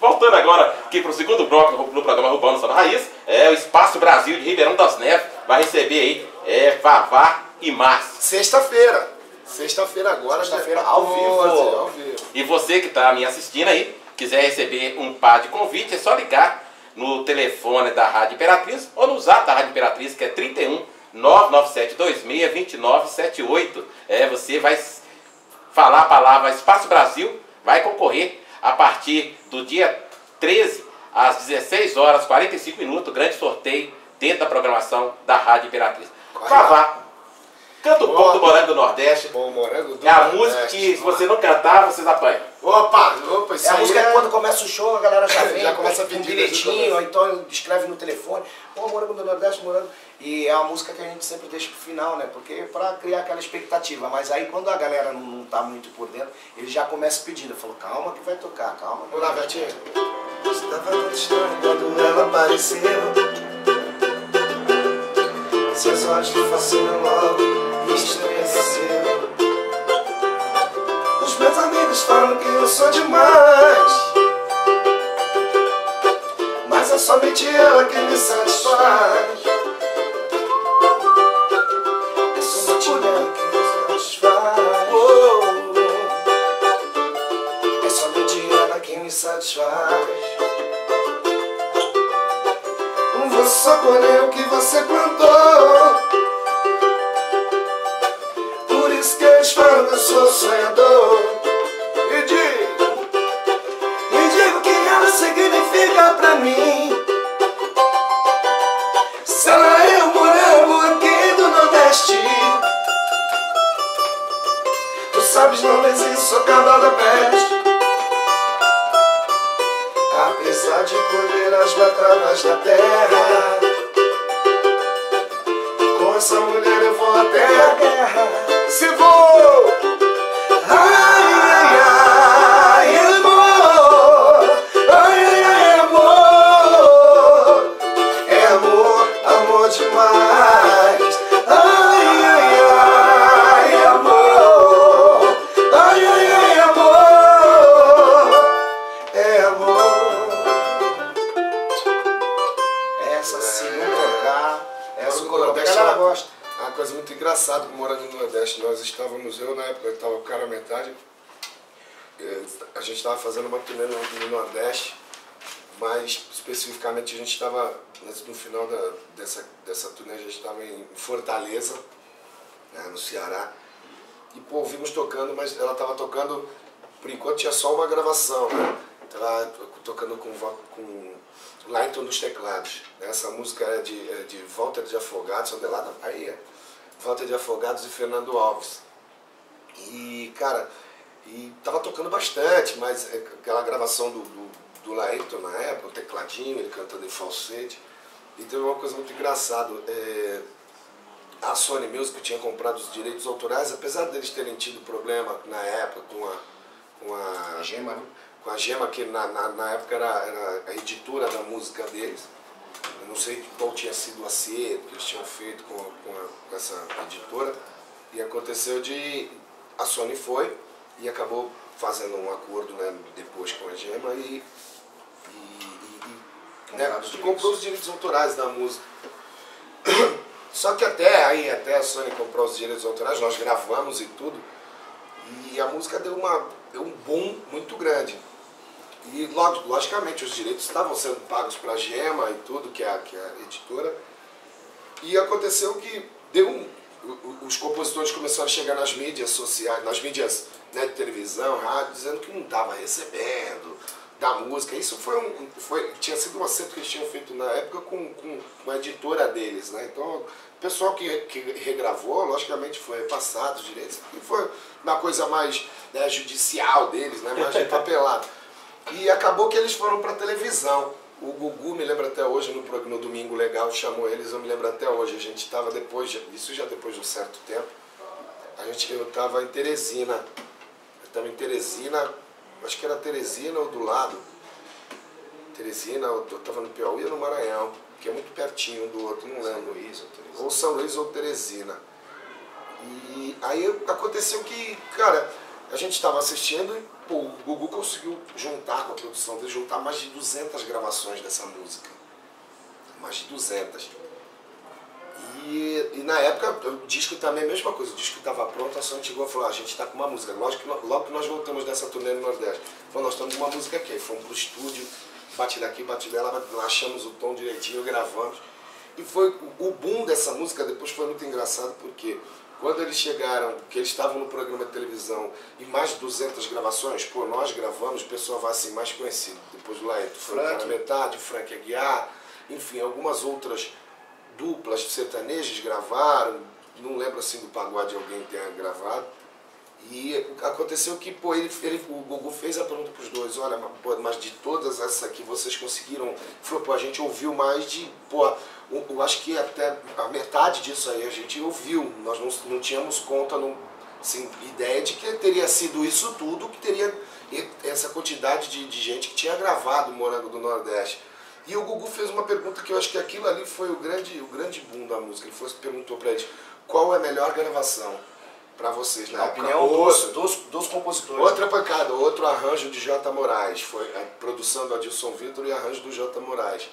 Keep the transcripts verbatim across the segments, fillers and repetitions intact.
Voltando agora aqui para o segundo bloco no programa Urbano Só na Raiz, é o Espaço Brasil de Ribeirão das Neves, vai receber aí é, Vavá e Márcio. Sexta-feira. Sexta-feira agora, sexta-feira ao vivo. ao vivo. E você que está me assistindo aí, quiser receber um par de convite, é só ligar no telefone da Rádio Imperatriz ou no zap da Rádio Imperatriz, que é trinta e um, nove nove sete dois seis, dois nove sete oito. É, você vai falar a palavra Espaço Brasil, vai concorrer a partir do dia treze, às dezesseis horas e quarenta e cinco minutos, grande sorteio dentro da programação da Rádio Imperatriz. Vavá, canta um pouco do Morango do Nordeste. Bom, Morango do é a Nordeste. música que, se você não cantar, vocês apanham. Opa, opa, isso é a aí música é... que quando começa o show, a galera já vem, já começa a com pedir um bilhetinho, ou então escreve no telefone, pô, Morango do Nordeste, Morango. E é uma música que a gente sempre deixa pro final, né? Porque é pra criar aquela expectativa. Mas aí quando a galera não, não tá muito por dentro, ele já começa pedindo. Eu falo, calma que vai tocar, calma. Olá, Betinho. Estava tão estranho quando ela apareceu. Seus olhos me fascinam logo, me estremeceu. Os meus amigos falam que eu sou demais, mas é somente ela que me satisfaz. É somente ela que me satisfaz. Oh, é somente ela que me satisfaz. Vou só colher o que você plantou. Por isso que eles falam que eu sou sonhador. E digo, e digo que ela significa pra mim. Se ela é o morango aqui do Nordeste, tu sabes, não existe, sou cabra da peste. Apesar de colher as batatas da terra, com essa mulher eu vou até a guerra. Se vou, ai, ai, ai, amor, ai, ai, ai, amor, é amor, amor demais. Ai, ai, ai, amor, ai, ai, ai, amor, é amor. Essa se não tocar, essa o Nordeste, a galera gosta. Uma coisa muito engraçada com o Morango do Nordeste. Nós estávamos, eu na época, eu estava com o cara metade, a gente estava fazendo uma turnê no, no Nordeste, mas especificamente a gente estava, no final da, dessa, dessa turnê, a gente estava em Fortaleza, né, no Ceará, e pô, ouvimos tocando, mas ela estava tocando, por enquanto tinha só uma gravação, né? Estava tocando com, com Laington nos teclados. Essa música é de, é de Walter de Afogados, são de lá da Bahia. Walter de Afogados e Fernando Alves. E, cara, e tava tocando bastante, mas aquela gravação do, do, do Laington na época, o tecladinho, ele cantando em falsete. E teve uma coisa muito engraçada. É, a Sony Music tinha comprado os direitos autorais, apesar deles terem tido problema na época com a, com a Gema, né? com a Gema, que na, na, na época era, era a editora da música deles. Eu não sei qual tinha sido o acerto que eles tinham feito com, com, a, com essa editora. E aconteceu de... A Sony foi e acabou fazendo um acordo, né, depois com a Gema e, e, e, e né, comprou os direitos autorais da música. Só que até aí, até a Sony comprou os direitos autorais, nós gravamos e tudo. E a música deu, uma, deu um boom muito grande. E, logicamente, os direitos estavam sendo pagos para a Gema e tudo, que é, a, que é a editora. E aconteceu que deu um, os compositores começaram a chegar nas mídias sociais, nas mídias, né, de televisão, rádio, dizendo que não estava recebendo da música. Isso foi um, foi, tinha sido um acerto que eles tinham feito na época com, com, com a editora deles, né? Então, o pessoal que, que regravou, logicamente, foi repassado os direitos, e foi uma coisa mais, né, judicial deles, né, mais empapelada. E acabou que eles foram para televisão. O Gugu, me lembra até hoje, no, no Domingo Legal, chamou eles, eu me lembro até hoje. A gente estava depois, de, isso já depois de um certo tempo, a gente, eu estava em Teresina. Eu estava em Teresina, acho que era Teresina ou do lado. Teresina, eu estava no Piauí ou no Maranhão, que é muito pertinho um do outro, não lembro. São Luís ou Teresina. Ou São Luís ou Teresina. E aí aconteceu que, cara, a gente estava assistindo pô, o Gugu conseguiu juntar com a produção dele, juntar mais de duzentas gravações dessa música. Mais de duzentas. E, e na época, o disco também, a mesma coisa, o disco estava pronto, a Sony chegou e falou, ah, a gente está com uma música. Lógico que, logo que nós voltamos dessa turnê no Nordeste, falou, nós estamos com uma música aqui. Fomos pro estúdio, bate daqui, bate dela, achamos o tom direitinho, gravamos. E foi o boom dessa música, depois foi muito engraçado, porque quando eles chegaram, que eles estavam no programa de televisão e mais de duzentas gravações, pô, nós gravamos, o pessoal vai assim, mais conhecido, depois do Laeto, Frank na metade, Frank Aguiar, enfim, algumas outras duplas sertanejas gravaram, não lembro assim do pagode alguém tenha gravado. E aconteceu que, pô, ele, ele, o Gugu fez a pergunta para os dois, olha, pô, mas de todas essas aqui vocês conseguiram... Ele falou, pô, a gente ouviu mais de, pô, eu, eu acho que até a metade disso aí a gente ouviu, nós não, não tínhamos conta, não, assim, ideia de que teria sido isso tudo, que teria essa quantidade de, de gente que tinha gravado o Morango do Nordeste. E o Gugu fez uma pergunta que eu acho que aquilo ali foi o grande, o grande boom da música. Ele foi, perguntou para eles, qual é a melhor gravação para vocês na, na época? opinião dos, dos, dos compositores. Outra pancada, outro arranjo de J. Moraes. Foi a produção do Adilson Vitor e arranjo do J. Moraes.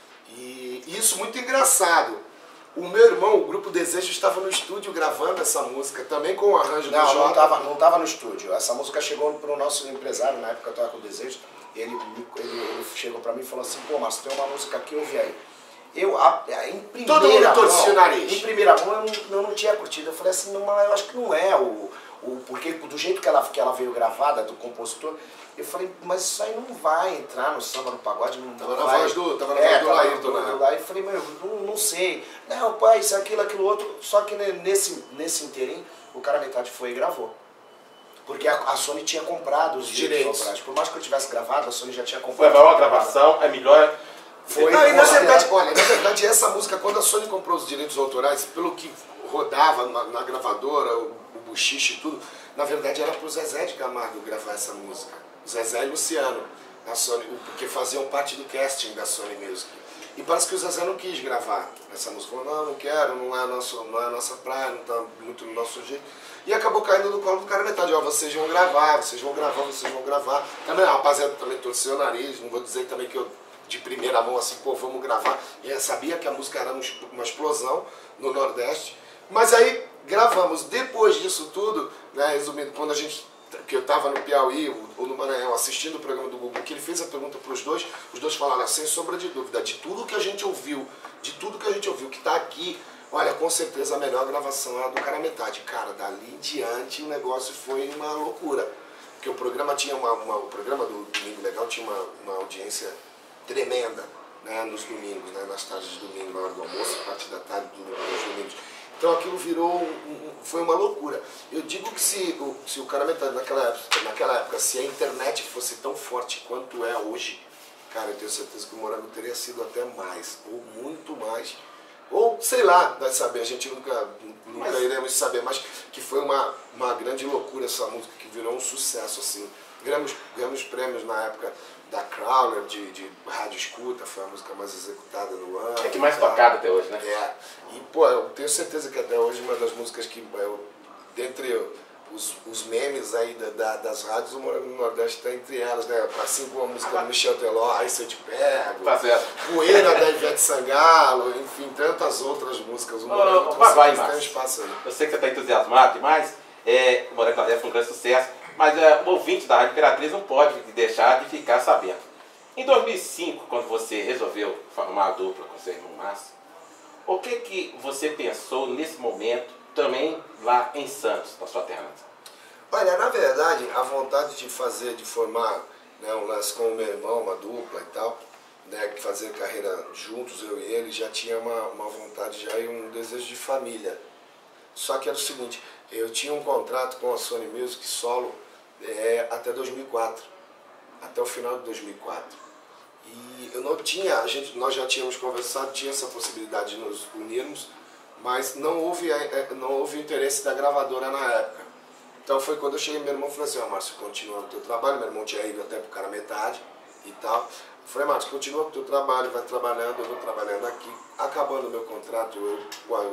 E isso muito engraçado. O meu irmão, o Grupo Desejo, estava no estúdio gravando essa música, também com o arranjo não, do J. Não, estava não tava no estúdio. Essa música chegou para o nosso empresário, na época eu estava com o Desejo. Ele, ele, ele chegou pra mim e falou assim, pô, Márcio, tem uma música aqui, ouve aí. Eu, a, a, em primeira Todo mundo mão, o nariz. Em primeira mão, eu não, eu não tinha curtido. Eu falei assim, não, eu acho que não é o, o... Porque do jeito que ela, que ela veio gravada, do compositor, eu falei, mas isso aí não vai entrar no samba, no pagode, não, tava não na vai. voz do, tava na é, voz do tava Laírton, do, né? do Laírton. Eu falei, meu, não, não sei. Não, pai, isso, aquilo, aquilo outro. Só que nesse, nesse inteirinho, o cara metade foi e gravou. Porque a, a Sony tinha comprado os direitos autorais. Por mais que eu tivesse gravado, a Sony já tinha comprado. Foi a maior gravação, é melhor. Foi. Não, e na verdade, olha, na verdade essa música, quando a Sony comprou os direitos autorais, pelo que rodava na, na gravadora, o, o buchiche e tudo, na verdade era pro Zezé de Camargo gravar essa música. Zezé e Luciano, a Sony, porque faziam parte do casting da Sony Music. E parece que o Zezé não quis gravar essa música. Falou, não, não quero, não é, nosso, não é a nossa praia, não está muito no nosso jeito. E acabou caindo no colo do cara metade. Ó, vocês vão gravar, vocês vão gravar, vocês vão gravar. Também a rapaziada também torceu o nariz, não vou dizer também que eu, de primeira mão, assim, pô, vamos gravar. E eu sabia que a música era uma explosão no Nordeste. Mas aí gravamos. Depois disso tudo, né, resumindo, quando a gente... que eu estava no Piauí ou no Maranhão assistindo o programa do Gugu, que ele fez a pergunta para os dois, os dois falaram, sem sombra de dúvida, de tudo que a gente ouviu, de tudo que a gente ouviu, que está aqui, olha, com certeza a melhor gravação é a do Cara Metade. Cara, dali em diante o negócio foi uma loucura. Porque o programa tinha uma, uma o programa do Domingo Legal tinha uma, uma audiência tremenda, né, nos domingos, né, nas tardes de domingo, na hora do almoço, a partir da tarde do, dos domingos. Então aquilo virou, um, foi uma loucura. Eu digo que se o, se o Cara Metade naquela época, naquela época, se a internet fosse tão forte quanto é hoje, cara, eu tenho certeza que o Morango teria sido até mais, ou muito mais. Ou, sei lá, vai saber, a gente nunca, nunca mas... iremos saber, mas que foi uma, uma grande loucura essa música, que virou um sucesso, assim. Ganhamos, ganhamos prêmios na época da Crowler, de, de Rádio Escuta, foi a música mais executada no ano. É que mais tá? tocada até hoje, né? É, e pô, eu tenho certeza que até hoje uma das músicas que, eu, dentre os, os memes aí da, da, das rádios, o Morango do Nordeste está entre elas, né? Assim como a música do Michel Teló, Aí Se Eu Te Pego, tá certo. Poeira da Ivete Sangalo, enfim, tantas outras músicas. O Morango oh, vai, vai, tem um espaço aí. Eu sei que você está entusiasmado demais, é, o Morango do Nordeste foi um grande sucesso, mas é, o ouvinte da Rádio Imperatriz não pode deixar de ficar sabendo. Em dois mil e cinco, quando você resolveu formar a dupla com seu irmão Márcio, o que, que você pensou nesse momento, também lá em Santos, na sua terra natal? Olha, na verdade, a vontade de fazer, de formar, né, um lance com o meu irmão, uma dupla e tal, né, fazer carreira juntos, eu e ele, já tinha uma, uma vontade já e um desejo de família. Só que era o seguinte, eu tinha um contrato com a Sony Music solo é, até dois mil e quatro, até o final de dois mil e quatro. E eu não tinha, a gente, nós já tínhamos conversado, tinha essa possibilidade de nos unirmos, mas não houve, não houve interesse da gravadora na época. Então foi quando eu cheguei, meu irmão falou assim, ó, Márcio, continua o teu trabalho, meu irmão tinha ido até pro Cara Metade e tal. Eu falei, Márcio, continua o teu trabalho, vai trabalhando, eu vou trabalhando aqui. Acabando o meu contrato, eu, eu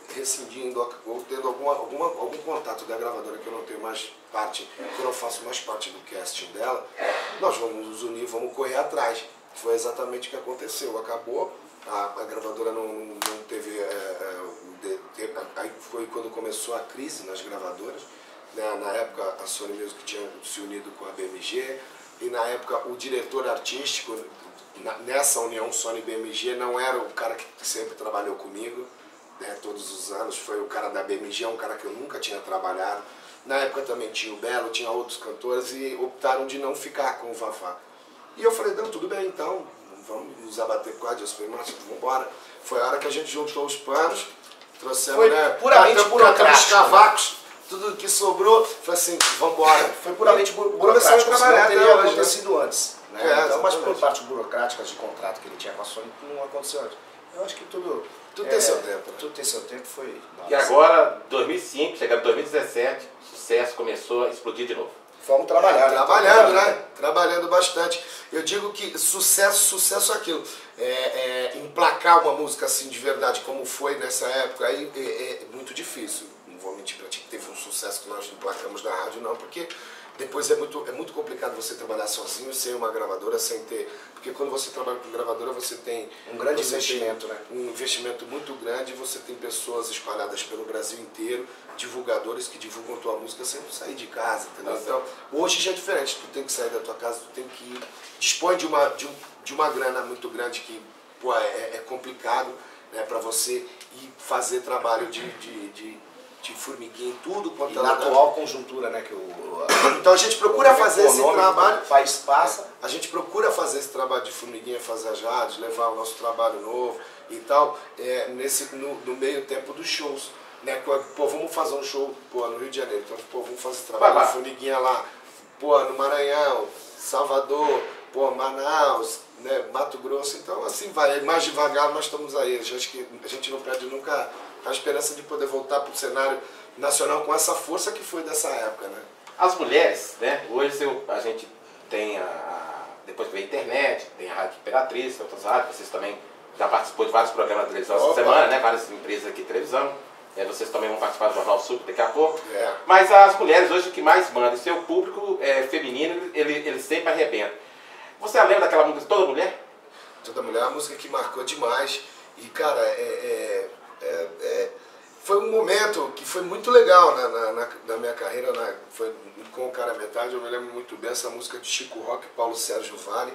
rescindindo ou tendo alguma, alguma, algum contato da gravadora que eu não tenho mais parte, que eu não faço mais parte do casting dela, nós vamos nos unir, vamos correr atrás. Foi exatamente o que aconteceu. Acabou, a, a gravadora não, não teve... É, é, de, de, aí foi quando começou a crise nas gravadoras. Né? Na época a Sony Music tinha se unido com a B M G, e na época o diretor artístico, na, nessa união Sony-B M G, não era o cara que sempre trabalhou comigo, né, todos os anos, foi o cara da B M G, um cara que eu nunca tinha trabalhado. Na época também tinha o Belo, tinha outros cantores e optaram de não ficar com o Vavá. E eu falei, não, tudo bem então, vamos nos abater com a Deus, falei, mas vamos embora. Foi a hora que a gente juntou os panos, trouxemos, foi né, puramente burocrático, os cavacos, tudo que sobrou, foi assim, vamos embora. Foi puramente burocrático, a trabalhar, não teria até hoje, acontecido né? antes. Né? É, então, mas por exatamente. parte burocrática de contrato que ele tinha com a Sony, não aconteceu antes. Eu acho que tudo... Tudo é, tem seu tempo, né? Tudo tem seu tempo, foi... E agora, dois mil e cinco, chegando em dois mil e dezessete, o sucesso começou a explodir de novo. Fomos trabalhar, né? Trabalhando, né? Trabalhando bastante. Eu digo que sucesso, sucesso é aquilo. É, é, emplacar uma música assim de verdade, como foi nessa época, aí é, é muito difícil. Não vou mentir pra ti que teve um sucesso que nós emplacamos na rádio, não, porque depois é muito, é muito complicado você trabalhar sozinho, sem uma gravadora, sem ter... Porque quando você trabalha com gravadora, você tem... Um grande você investimento, tem né? Um investimento muito grande, você tem pessoas espalhadas pelo Brasil inteiro, divulgadores que divulgam tua música sem tu sair de casa, entendeu? Nossa. Então, hoje já é diferente, tu tem que sair da tua casa, tu tem que ir, dispõe de uma, de, um, de uma grana muito grande que, pô, é, é complicado, né, pra você ir fazer trabalho de, de, de, de formiguinha em tudo quanto E é na lugar. atual conjuntura, né, que o... Então a gente procura fazer esse econômico trabalho, que o país passa. a gente procura fazer esse trabalho de formiguinha, fazer as rádios, levar o nosso trabalho novo e tal, é, nesse, no, no meio tempo dos shows. Né? Pô, vamos fazer um show, pô, no Rio de Janeiro, então, pô, vamos fazer esse trabalho Vai lá. de formiguinha lá, pô, no Maranhão, Salvador, pô, Manaus, né, Mato Grosso, então assim vai, mais devagar nós estamos aí. Acho que a gente não perde nunca a esperança de poder voltar para o cenário nacional com essa força que foi dessa época, né? As mulheres, né? Hoje eu, a gente tem a, a... Depois que veio a internet, tem a Rádio Imperatriz, outras rádios, vocês também já participou de vários programas de televisão essa Opa. semana, né? Várias empresas aqui de televisão. É, vocês também vão participar do Jornal Sul daqui a pouco. É. Mas as mulheres hoje o que mais mandam, e seu público é, feminino, ele, ele sempre arrebenta. Você lembra daquela música Toda Mulher? Toda Mulher é uma música que marcou demais. E, cara, é, é, é, é, foi um momento que foi muito legal na, na, na, na minha carreira. Na, foi com o Cara Metade, eu me lembro muito bem essa música de Chico Rock e Paulo Sérgio Vale.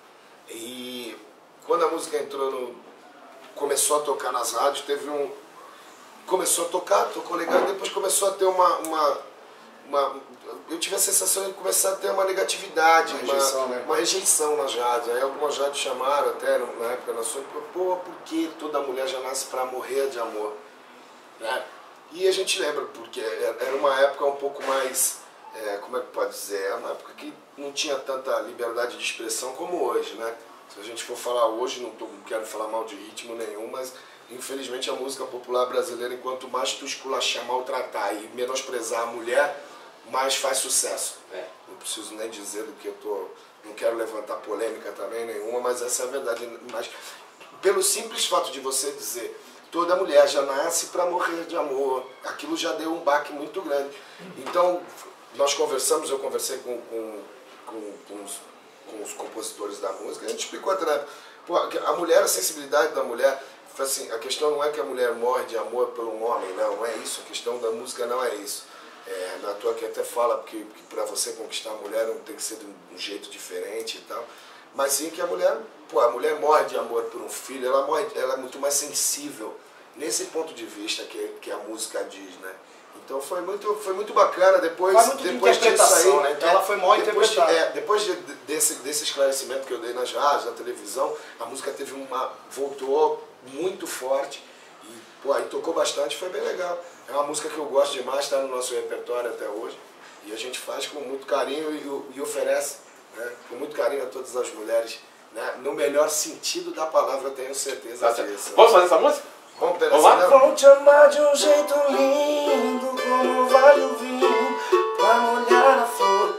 E quando a música entrou no... começou a tocar nas rádios, teve um... começou a tocar, tocou legal, e depois começou a ter uma... uma, uma eu tive a sensação de começar a ter uma negatividade, Uma rejeição, uma, né? uma rejeição nas rádios. Aí algumas rádios chamaram até na época na Sony, pô, por que toda mulher já nasce pra morrer de amor? Né? E a gente lembra, porque era uma época um pouco mais, é, como é que pode dizer, era uma época que não tinha tanta liberdade de expressão como hoje, né? Se a gente for falar hoje, não, tô, não quero falar mal de ritmo nenhum, mas infelizmente a música popular brasileira, enquanto mais tu esculachar, maltratar e menosprezar a mulher, mais faz sucesso. É. Não preciso nem dizer do que eu tô, não quero levantar polêmica também nenhuma, mas essa é a verdade. Mas pelo simples fato de você dizer toda mulher já nasce para morrer de amor, aquilo já deu um baque muito grande. Então nós conversamos, eu conversei com, com, com, com, os, com os compositores da música, a gente explicou até na época, pô, a mulher, a sensibilidade da mulher, assim, a questão não é que a mulher morre de amor por um homem, não, não é isso, a questão da música não é isso. É, na tua que até fala que, que para você conquistar a mulher não tem que ser de um, um jeito diferente e tal, mas sim que a mulher, pô, a mulher morre de amor por um filho, ela, morre, ela é muito mais sensível nesse ponto de vista que, que a música diz, né? Então foi muito, foi muito bacana, depois, Foi muito de depois disso interpretação, aí, né? Então ela foi mal depois, de- interpretada. é, depois de, desse, desse esclarecimento que eu dei nas rádios, na televisão, a música teve uma, voltou muito forte e pô, aí tocou bastante, foi bem legal. É uma música que eu gosto demais, está no nosso repertório até hoje. E a gente faz com muito carinho e, e oferece, né, com muito carinho a todas as mulheres, né, no melhor sentido da palavra, eu tenho certeza Tá certo. disso. Vamos fazer essa música? Vamos Vamos lá? pedaçar, Vou te amar de um jeito lindo, como vale o vinho, pra molhar a flor.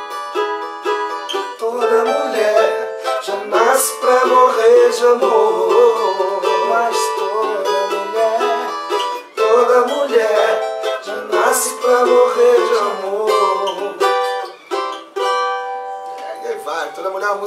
Toda mulher já nasce pra morrer de amor, mas toda mulher,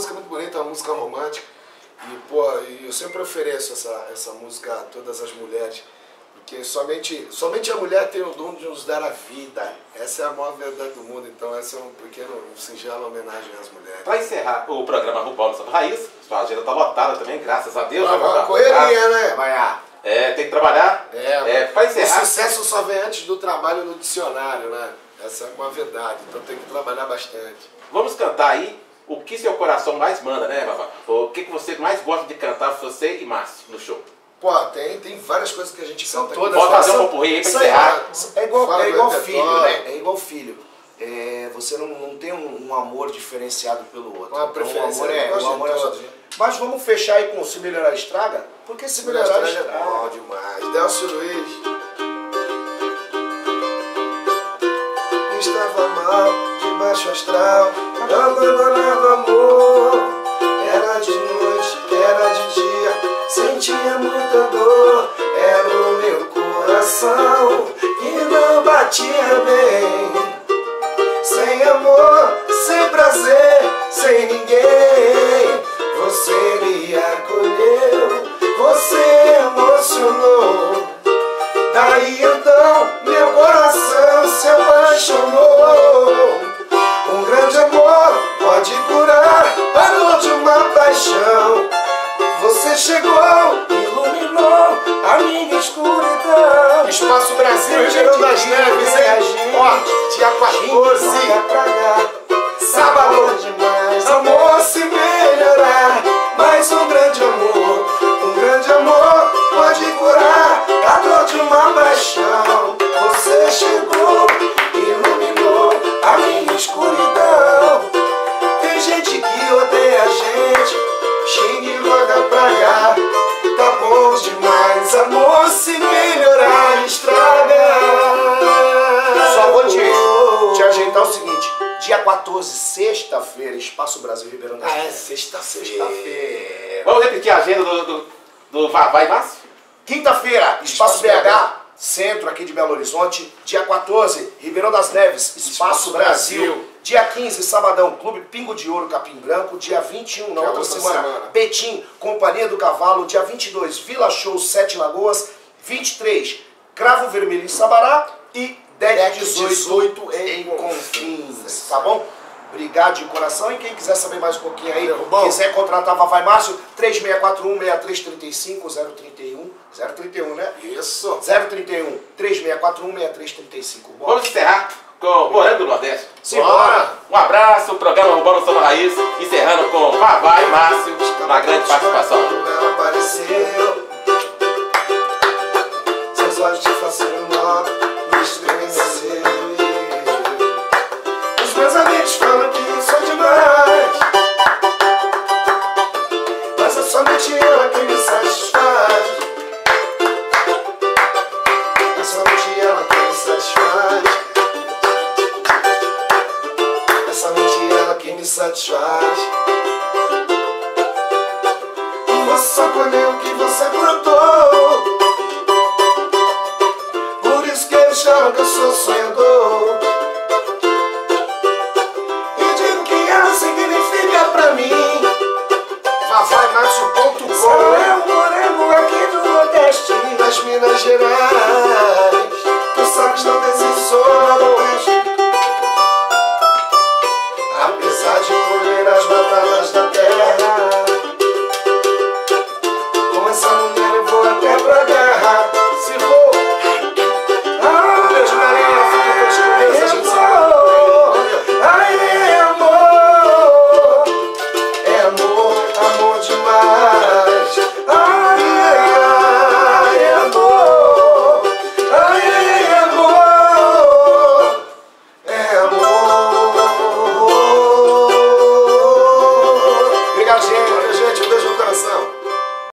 música muito bonita, uma música romântica. E, pô, eu sempre ofereço essa, essa música a todas as mulheres. Porque somente, somente a mulher tem o dom de nos dar a vida. Essa é a maior verdade do mundo. Então essa é um pequeno, um singela homenagem às mulheres. Para encerrar o programa Rubão no Samba Raiz, sua agenda tá lotada também, graças a Deus. Ah, né, uma correria, né? Trabalhar. É, tem que trabalhar. É, é para encerrar. O sucesso só vem antes do trabalho no dicionário, né? Essa é uma verdade. Então tem que trabalhar bastante. Vamos cantar aí o que seu coração mais manda, né, Vavá? O que, que você mais gosta de cantar, você e Márcio, no show? Pô, tem, tem várias coisas que a gente São canta todas. Pode fazer um São- popurrí aí pra são- encerrar. É igual, Fala é do igual repertório. filho, né? É igual filho. É, você não, não tem um, um amor diferenciado pelo outro. Uma Então, preferência, o amor é, eu gosto o amor é de só. todos. Mas vamos fechar aí com Se Melhorar Estraga, porque Se Melhorar Estrada é Estraga. bom demais. Delcio Luiz. Estava mal, de baixo astral, abandonado amor. Era de noite, era de dia, sentia muita dor. Era o meu coração que não batia bem. Sem amor, sem prazer, sem ninguém. Você me acolheu, você emocionou. Daí então meu coração se apaixonou. Um grande amor pode curar a dor de uma paixão. Você chegou, iluminou a minha escuridão. Espaço Brasil, Ribeirão das Neves, hein? Ó, dia quatorze, sábado demais. Amor se melhorar, mais um grande amor. Um grande amor pode curar a dor de uma paixão. Você chegou, iluminou a minha escuridão. Tem gente que odeia a gente, xinga e joga pra cá. Tá bom demais, amor, se melhorar, estraga. Só vou te, te ajeitar o seguinte: dia quatorze, sexta-feira, Espaço Brasil, Ribeirão das Ah, é Neves. sexta-feira. Sexta-feira. Vamos repetir a agenda do, do, do Vavá e Márcio? Quinta-feira, Espaço Espaço B H, centro aqui de Belo Horizonte. Dia quatorze, Ribeirão das Neves, Espaço, Espaço Brasil. Brasil. Dia quinze, sabadão, Clube Pingo de Ouro, Capim Branco. Dia vinte e um, na Que é outra outra semana, semana. Betim, Companhia do Cavalo. Dia vinte e dois, Vila Show, Sete Lagoas. vinte e três, Cravo Vermelho em Sabará. E dez e dezoito em Confins, tá bom? Obrigado de coração. E quem quiser saber mais um pouquinho aí, Valeu, bom. quiser contratar Vavá e Márcio, três seis quatro um, seis três três cinco, zero trinta e um. zero trinta e um, né? Isso. zero trinta e um, três seis quatro um, seis três três cinco. Bom, Vamos encerrar com Morando do Nordeste. simbora! Um abraço, programa Rubão no Samba Raiz, encerrando com Vavá e Márcio, na grande participação. Ela apareceu, seus olhos te fascinam, me estremeceram. Os meus amigos falam que eu sou demais.